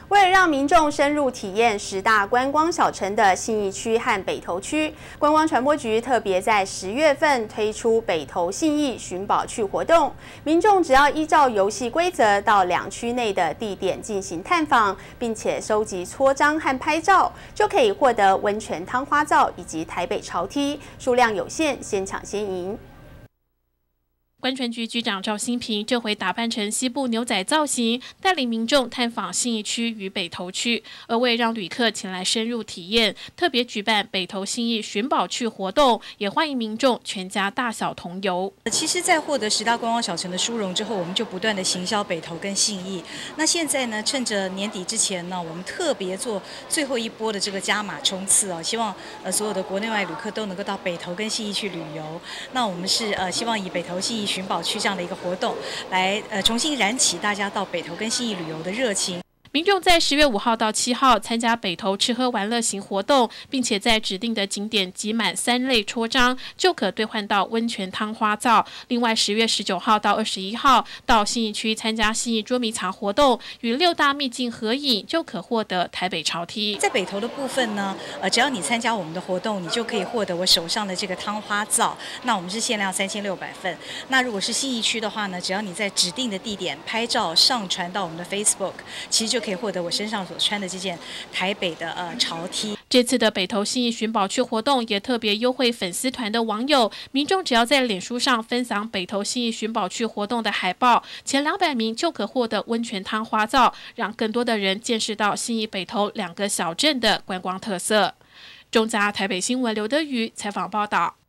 为了让民众深入体验10大观光小城的信义区和北投区，观光传播局特别在10月份推出北投信义寻宝趣活动。民众只要依照游戏规则到2区内的地点进行探访，并且收集戳章和拍照，就可以获得温泉汤花皂以及台北潮梯，数量有限，先抢先赢。 观传局局长赵新平这回打扮成西部牛仔造型，带领民众探访信义区与北投区。而为让旅客前来深入体验，特别举办北投信义寻宝趣活动，也欢迎民众全家大小同游。 其实，在获得10大观光小城的殊荣之后，我们就不断的行销北投跟信义。那现在呢，趁着年底之前呢，我们特别做最后一波的这个加码冲刺哦，希望所有的国内外旅客都能够到北投跟信义去旅游。那我们是希望以北投信义寻宝区这样的一个活动，来重新燃起大家到北投跟信义旅游的热情。 民众在10月5号到7号参加北投吃喝玩乐型活动，并且在指定的景点集满3类戳章，就可兑换到温泉汤花皂。另外，10月19号到21号到信义区参加信义捉迷藏活动，与6大秘境合影，就可获得台北潮梯。 在北投的部分呢，只要你参加我们的活动，你就可以获得我手上的这个汤花皂。那我们是限量3600份。那如果是信义区的话呢，只要你在指定的地点拍照上传到我们的 Facebook， 其实就可以获得我身上所穿的这件台北的潮梯。 这次的北投信义寻宝趣活动也特别优惠粉丝团的网友，民众只要在脸书上分享北投信义寻宝趣活动的海报，前200名就可获得温泉汤花皂，让更多的人见识到信义北投2个小镇的观光特色。中嘉台北新闻刘德瑜采访报道。